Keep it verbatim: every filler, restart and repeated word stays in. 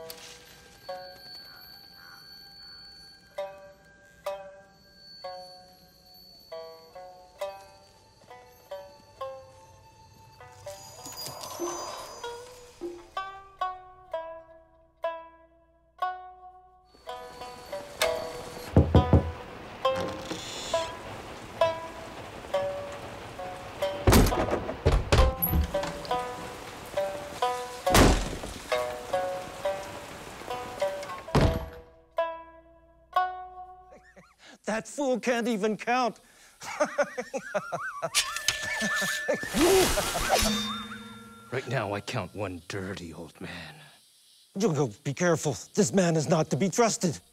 That fool can't even count. Right now, I count one dirty old man. Junko, be careful. This man is not to be trusted.